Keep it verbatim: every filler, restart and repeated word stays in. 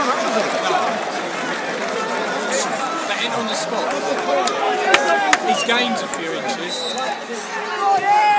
Betting on the spot. He's gained a few inches.